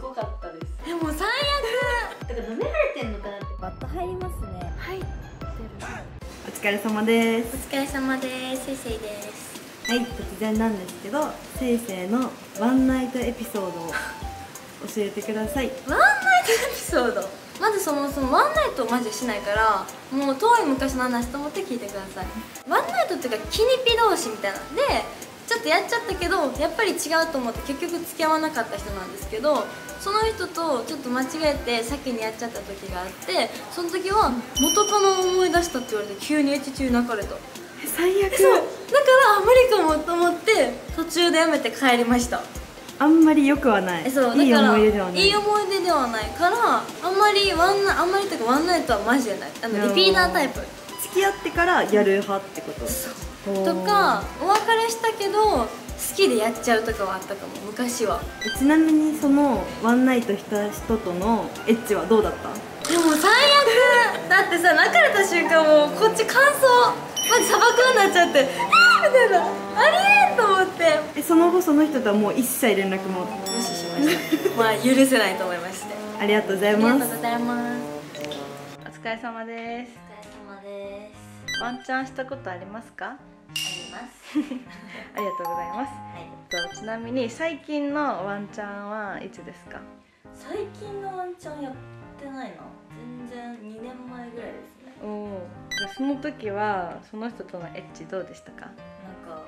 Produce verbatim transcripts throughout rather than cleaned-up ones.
ごかったです。 でも最悪だから舐められてんのかなって。 バット入りますね。 入ってる。 お疲れ様です。 お疲れ様です。せいせいです。 はい、突然なんですけど、せいせいのワンナイトエピソードを教えてください。 ワンナイトエピソード、まずそもそもワンナイトをマジでしないから、もう遠い昔の話と思って聞いてください。ワンナイトっていうかキニピ同士みたいなでちょっとやっちゃったけど、やっぱり違うと思って結局付き合わなかった人なんですけど、その人とちょっと間違えて先にやっちゃった時があって、その時は元カノを思い出したって言われて急にエッチ中泣かれた。 最悪。 そうだから無理かもと思って途中でやめて帰りました。 あんまり良くはない。 そうだからいい思い出ではない。 いい思い出ではないから、あんまりワンナあんまりというかワンナイトはマジでない。あのリピータータイプ付き合ってからやる派ってこと。 そうとか、お別れしたけど好きでやっちゃうとかはあったかも、昔は。 ちなみにそのワンナイトした人とのエッチはどうだった？ でも最悪だってさ、泣かれた瞬間もうこっち乾燥マジ砂漠になっちゃって、えーみたいな、あれーと思って。 え、その後その人とはもう一切連絡も無視しましたまあ許せないと思いまして。 ありがとうございありがます。 とうございます。 お疲れ様です。 お疲れ様です。 ワンチャンしたことありますか？ ありますありがとうございます。 はい。 とちなみに最近のワンチャンはいつですか？ 最近のワンチャンやってないな。全然にねんまえぐらいですね。 おお。じゃあその時はその人とのエッチどうでしたか？ なんか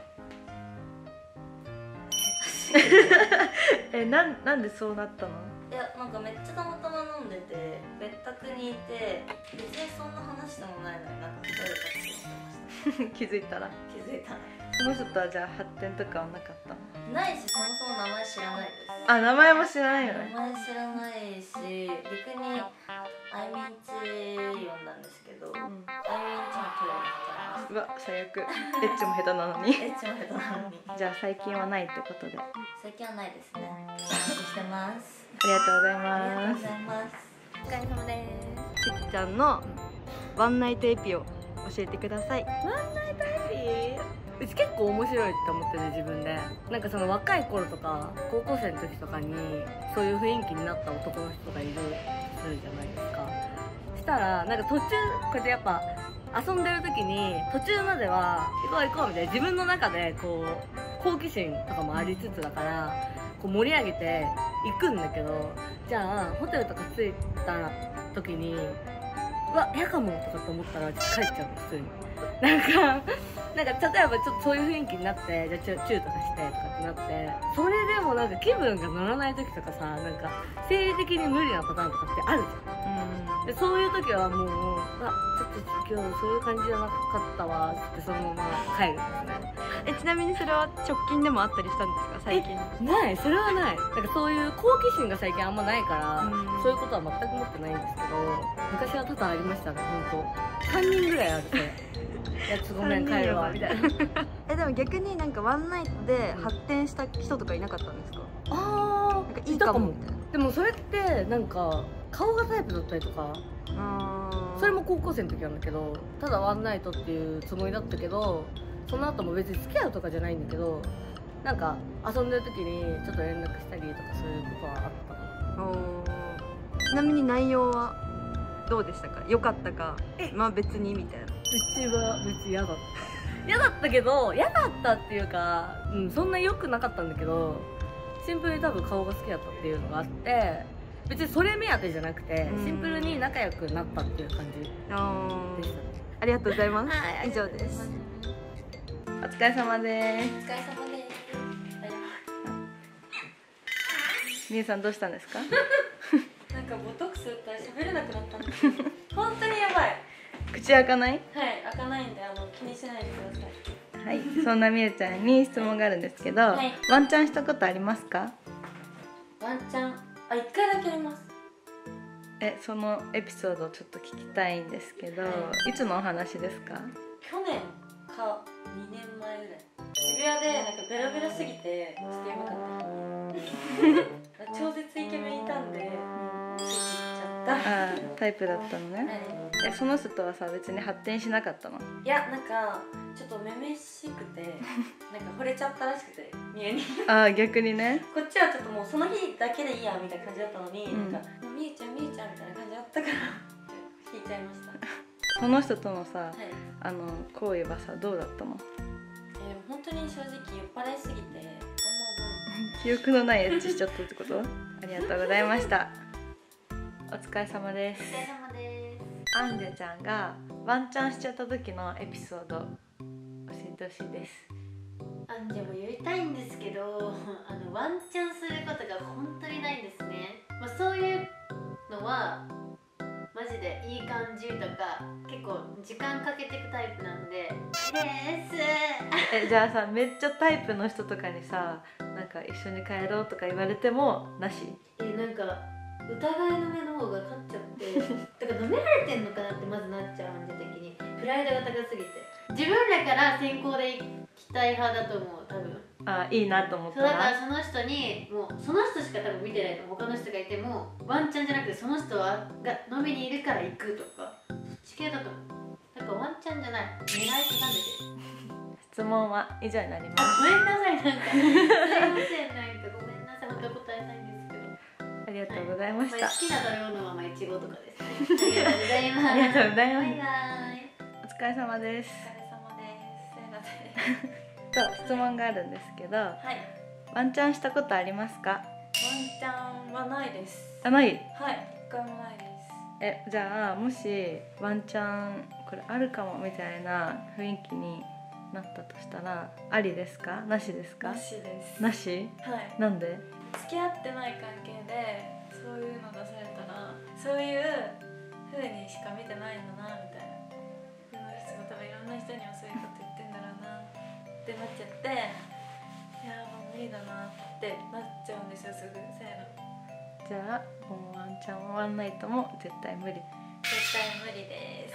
え、なんなんでそうなったの？ いや、なんかめっちゃたまたま飲んでて別宅にいて、別にそんな話してもないのになんかふたりで立ち寄ってました。 気づいたら。 気づいたらその人とはじゃあ発展とかはなかったの？ ないし、そもそも名前知らないです。 あ、名前も知らないのね。 名前知らないし、逆にあいみんち呼んだんですけど、あいみんちもトイレに入ってまうわ、最悪。エッチも下手なのに。 す。エッチも下手なのに。 じゃあ最近はないってことで。あ最近はないですね。お待ちしてます。 りがとうございありがとうます。 ございます。お疲れ様です。 ちっちゃんのワンナイトエピを教えてください。 うち結構面白いって思ってて、自分でなんかその若い頃とか高校生の時とかにそういう雰囲気になった男の人がいるするじゃないですか。したらなんか途中こうやってやっぱ遊んでる時に途中までは行こう行こうみたいな自分の中でこう好奇心とかもありつつだからこう盛り上げて行くんだけど、じゃあホテルとか着いた時にうわ嫌かもとかって思ったら帰っちゃうの普通に。なんかなんか例えばちょっとそういう雰囲気になってじゃあチューとかしてとかってなって、それでもなんか気分が乗らない時とかさ、なんか生理的に無理なパターンとかってあるじゃん。でそういう時はもうあちょっと今日そういう感じじゃなかったわってそのまま帰るんですね。 え、ちなみにそれは直近でもあったりしたんですか？最近。 ない、それはない。なんかそういう好奇心が最近あんまないから、そういうことは全く持ってないんですけど、昔は多々ありましたね。本当さんにんぐらいあるそれ。いやちょっとごめん帰るわみたいな。 え、でも逆になんかワンナイトで発展した人とかいなかったんですか？ あなんかいいかもみたいな。 でもそれってなんか顔がタイプだったりとか、それも高校生の時なんだけど、ただワンナイトっていうつもりだったけど、その後も別に付き合うとかじゃないんだけど、なんか遊んでる時にちょっと連絡したりとかそういうことはあったの。 ちなみに内容はどうでしたか？良かったか、まあ別にみたいな。 うちは別に嫌だった嫌だったけど、嫌だったっていうか、うん、そんな良くなかったんだけど、シンプルに多分顔が好きだったっていうのがあって、別にそれ目当てじゃなくてシンプルに仲良くなったっていう感じでしたね。 ありがとうございます。 はい、 以上です。 お疲れ様です。 お疲れ様です。 みゆさんどうしたんですか？ なんかボトックス打ったら喋れなくなったんですよ。本当にやばい。 口開かない？ はい、開かないんであの気にしないでください。 はい、そんなみゆちゃんに質問があるんですけど、 はい、 ワンチャンしたことありますか？ ワンチャン、あ、一回だけあります。 え、そのエピソードをちょっと聞きたいんですけど、はい、いつのお話ですか？ 去年かにねんまえぐらい、渋谷でなんかベラベラすぎてちょっとやばかった超絶イケメンいたんでついていっちゃった。 あー、タイプだったのね。 はい、 え、その人とはさ別に発展しなかったの？ いや、なんかちょっとめめしくてなんか惚れちゃったらしくて、 みゆにああ逆にね。 こっちはちょっともうその日だけでいいやみたいな感じだったのに、 うんなんかもうみゆちゃんみゆちゃんみたいな感じだったから引いちゃいました。 その人とのさ、 はい、 あの行為はさどうだったの？ えー、でも本当に正直酔っ払いすぎてあんま覚えない。 記憶のないエッチしちゃったってこと？ありがとうございました。お疲れ様です。 お疲れ様です。 アンジェちゃんがワンチャンしちゃった時のエピソード教えてほしいです。 あんじゃも言いたいんですけど、あのワンチャンすることが本当にないんですね。まあ、そういうのはマジでいい感じとか結構時間かけていくタイプなんでですえじゃあさ、めっちゃタイプの人とかにさ、なんか一緒に帰ろうとか言われてもなし？ えなんか疑いの目の方が勝っちゃってだから舐められてんのかなってまずなっちゃう、アンジェ的にプライドが高すぎて自分らから先行で行きたい派だと思う、多分。 あ、いいなと思ったそうだかららその人にもうその人しか多分見てないの、他の人がいてもワンチャンじゃなくてその人はが飲みにいるから行くとかそっち系だと思う。だからワンチャンじゃない、狙いってなんだけど。 質問は以上になります。 あ、ごめんなさい、なんかすいません、なんかごめんなさい、本当は答えたいんですけど。 ありがとうございました。 まあ、好きな食べ物はまあいちごとかですね。ありがとうございます。 ありがとうございます。 バイバイ。 お疲れ様です。 お疲れ様です。すいません。 と質問があるんですけど、 はい。 ワンチャンしたことありますか？ ワンチャンはないです。 あ、ない。 はい。一回もないです。 え、じゃあもしワンチャンこれあるかもみたいな雰囲気になったとしたら、ありですか？なしですか？ なしです。 なし？ はい。 なんで？ 付き合ってない関係でそういうの出されたら、そういう風にしか見てないんだなみたいな。その人が多分いろんな人にはそういうこと言ってんだろうなってなっちゃって、いやもう無理だなってなっちゃうんですよ、すぐ。せーの。 じゃあもうワンチャンもワンナイトも絶対無理。 絶対無理です。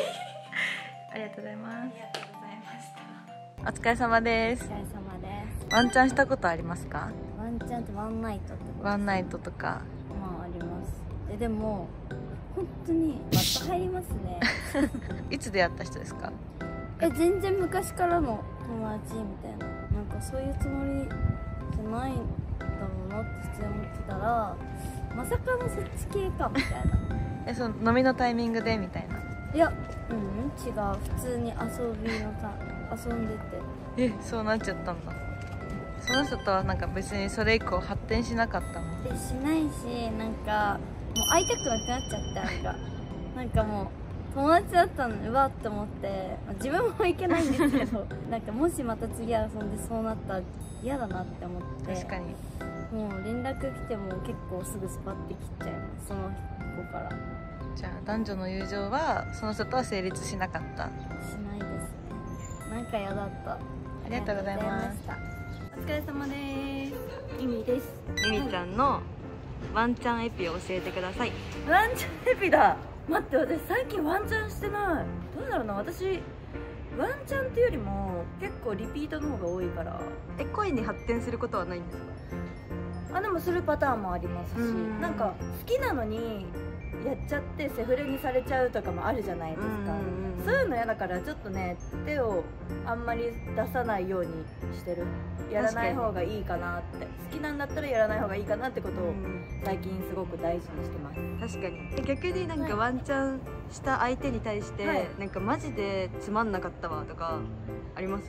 ありがとうございまありがとうございました。 す。お疲れ様ですお。疲れ様です。 ワンチャンしたことありますか？ ワンチャンってワンナイトってこと？ ワンナイトとか。 まああります。えでも本当にまた入りますね。 いつ出会った人ですか？ え全然昔からの友達みたいな、なんかそういうつもりじゃないんだろうなって普通に思ってたら、まさかのそっち系かみたいな。 え、その飲みのタイミングでみたいな。 いや、うん違う、普通に遊びのた遊んでて。 え、そうなっちゃったんだ。その人とはなんか別にそれ以降発展しなかったの？ でしないし、なんかもう会いたくなくなっちゃって、なんかなんかもう友達だったのにうわって思って、まあ自分もいけないんですけどなんかもしまた次遊んでそうなったら嫌だなって思って、 確かに。 もう連絡来ても結構すぐスパッて切っちゃいます、その子から。 じゃあ男女の友情はその人とは成立しなかった。 しないですね、なんか嫌だった。ありがとうございます。 お疲れ様です。意味です。 ミミちゃんのワンチャンエピを教えてください。 ワンチャンエピだ。待って、私最近ワンチャンしてない。どうだろうな、私ワンチャンっていうよりも結構リピートの方が多いから。 え、恋に発展することはないんですか？ あ、でもするパターンもありますし、 うんなんか好きなのにやっちゃってセフレにされちゃうとかもあるじゃないですか。 うんそういうの嫌だからちょっとね、手をあんまり出さないようにしてる。やらない方がいいかなって、好きなんだったらやらない方がいいかなってことを最近すごく大事にしてます。 確かに。逆になんかワンチャンした相手に対して、 はいなんかマジでつまんなかったわとかあります？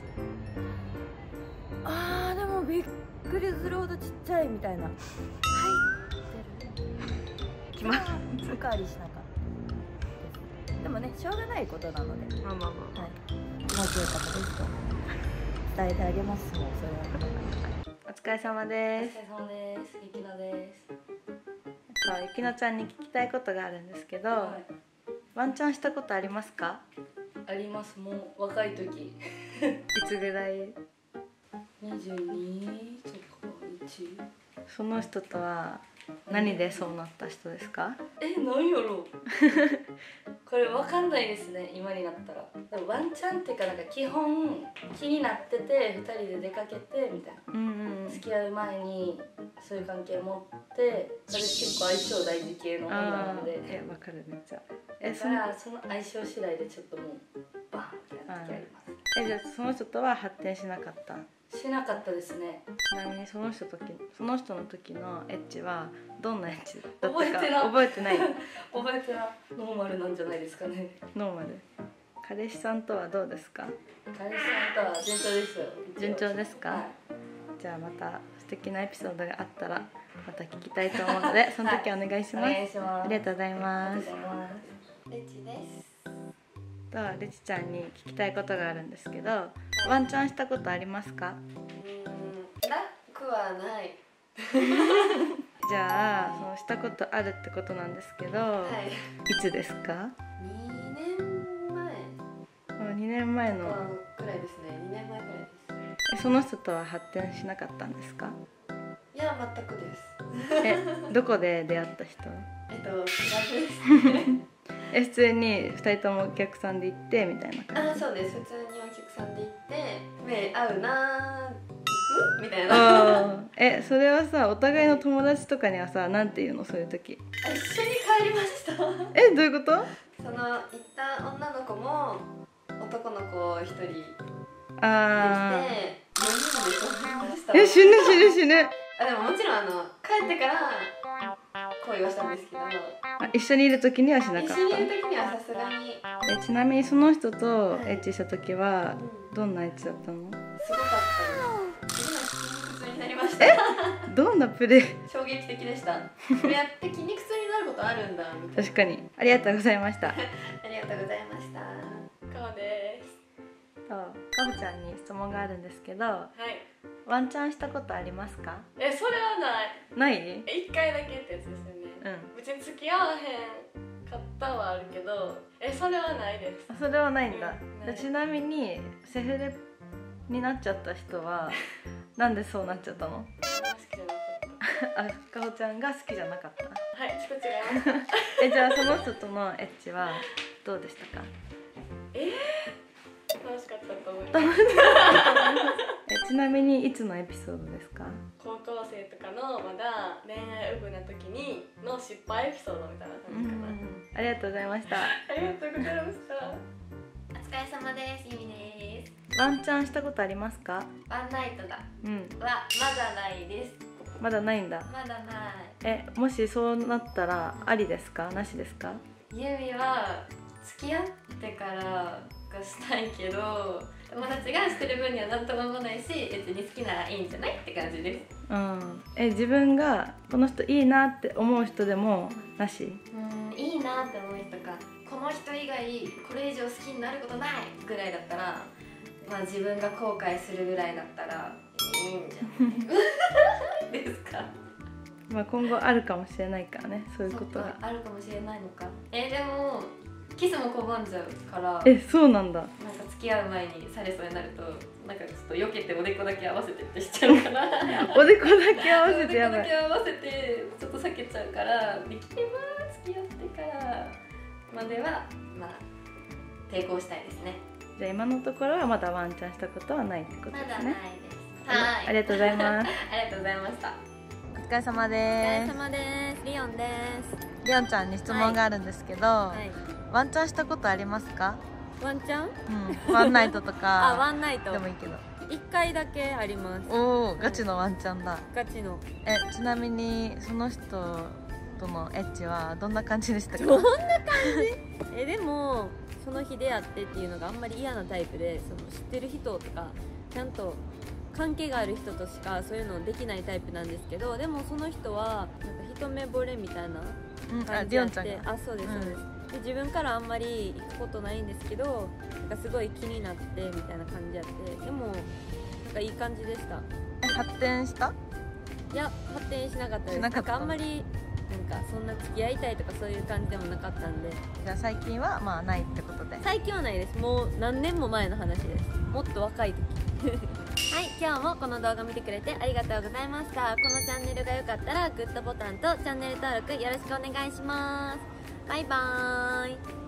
あー、でもびっくりするほどちっちゃいみたいな。はい決まる。 おかわりしなかったでもね、しょうがないことなので、 まあまあまはい、もうちょい方ですと伝えてあげます。もうそれはお疲れ様です。 お疲れ様です。ゆきなです。 そう、ゆきのちゃんに聞きたいことがあるんですけど、 はいワンチャンしたことありますか？ あります。もう若い時いつぐらい？ にじゅうにとかいち。 その人とは何でそうなった人ですか？ え、なんやろこれわかんないですね、今になったら。でもワンチャンっていうか、なんか基本気になっててふたりで出かけてみたいな、 うんうん。 付き合う前にそういう関係を持って、私結構相性大事系の女なああ、 ので、 え、わかるめっちゃ。え、 だそのからその相性次第でちょっともうバーンってやる時あります。 え、じゃあその人とは発展しなかった？ しなかったですね。 ちなみにその人時その人の時のエッチはどんなエッチだったか覚えてない覚えてない覚えてない。ノーマルなんじゃないですかね。 ノーマル。彼氏さんとはどうですか？ 彼氏さんとは順調ですよ。 順調ですか？ はい。 じゃあまた素敵なエピソードがあったらまた聞きたいと思うのでその時はお願いします、 お願いします。 ありがとうございあますりがとうございます。 レチですとレチちゃんに聞きたいことがあるんですけど、ワンチャンしたことありますか？ うーんなくはない。 じゃあそのしたことあるってことなんですけど、 はいいつですか？ にねんまえにねんまえのくらいですね。にねんまえくらいです。 えその人とは発展しなかったんですか？ いや全くです。 えどこで出会った人？ えっと気楽ですね。 え普通にふたりともお客さんで行ってみたいな感あじ？ そうです。普通にお客さんで行って目合うなー行くみたいな。 あーえそれはさお互いの友達とかにはさなんて言うのそういう時？ あ一緒に帰りました。 えどういうこと？ その行った女の子も男の子一人で来てあよにんで遊びました。 ーえ死ぬ死ぬ死ぬ。 あでももちろんあの帰ってから恋はしたんですけど、 あ一緒にいる時にはしなかった。 一緒にいる時にはさすがにえちなみにその人とエッチした時はうんどんなエッチだったの？ すごかったです。次の日筋肉痛になりました。 どんなプレイ？ 衝撃的でした。これやって筋肉痛になることあるんだみたいな。 確かにありがとうございました。 ありがとうございました。 顔です。 とかほちゃんに質問があるんですけど、 はい。 ワンチャンしたことありますか？ えそれはない。 ない？ 一回だけってやつですよね。 うん。 別に付き合わへんかったはあるけど、えそれはないです。 あそれはないんだ。 うんないちなみにセフレになっちゃった人はなんでそうなっちゃったの？ 好きじゃなかっあかほちゃんが好きじゃなかった。 た。はい、ちょっと違います。 えじゃあその人とのエッチはどうでしたか？ 楽しかったと思います。 えちなみにいつのエピソードですか？ 高校生とかのまだ恋愛ウブな時にの失敗エピソードみたいな感じかな。 ありがとうございました。 ありがとうございました。 お疲れ様です。ゆみです。 ワンチャンしたことありますか？ ワンナイトだうんはまだないです。 まだないんだ。 まだない。 えもしそうなったらありですかなしですか？ ゆみは付き合ってからがしたいけど友達がしてる分には何とも思わないし別に好きならいいんじゃないって感じです。 うんえ自分がこの人いいなって思う人でもなし？ うんいいなって思う人かこの人以外これ以上好きになることないぐらいだったらまあ自分が後悔するぐらいだったらいいんじゃないですか。 まあ今後あるかもしれないからねそういうことが。 あるかもしれないのか。えでもキスも拒んじゃうからえそうなんだ。 なんか付き合う前にされそうになるとなんかちょっと避けておでこだけ合わせてってしちゃうからおでこだけ合わせてやばい。 おでこだけ合わせてちょっと避けちゃうからできれば付き合ってからまではまあ抵抗したいですね。 じゃあ今のところはまだワンチャンしたことはないってことですね。 まだないです。はいありがとうございます。 ありがとうございました。 お疲れ様お疲れです。 様です。リオンです。 りおんちゃんに質問があるんですけど、 はい、 ワンチャンしたことありますか？ ワンチャンうん、ワンナイトとかあワンナイトでもいいけど。 いっかいだけありますおお、ガチのワンチャンだ。 ガチのえ、ちなみにその人とのエッチはどんな感じでしたか？ どんな感じえでもその日出会ってっていうのがあんまり嫌なタイプで、その知ってる人とかちゃんと関係がある人としかそういうのできないタイプなんですけど、でもその人はなんか一目惚れみたいなうん、あ、 感じりやって、 おんちゃんが。 あそうですそうです、で自分からあんまり行くことないんですけど、なんかすごい気になってみたいな感じやって、でもなんかいい感じでした。 え、発展した？ いや発展しなかったです。 しなかったんかあんまりなんかそんな付き合いたいとかそういう感じでもなかったんで。 じゃあ最近はまあないってことで。 最近はないです。もう何年も前の話です。もっと若い時はい、今日もこの動画見てくれてありがとうございました。このチャンネルが良かったらグッドボタンとチャンネル登録よろしくお願いします。バイバーイ。